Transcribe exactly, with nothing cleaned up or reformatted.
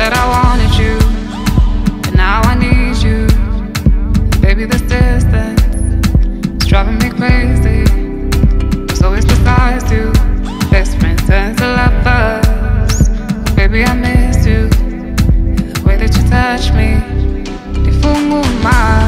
that I wanted you, and now I need you. And baby, this distance is driving me crazy. There's always besides you, best friends turn to lovers. Baby, I miss you, the way that you touch me. They fool my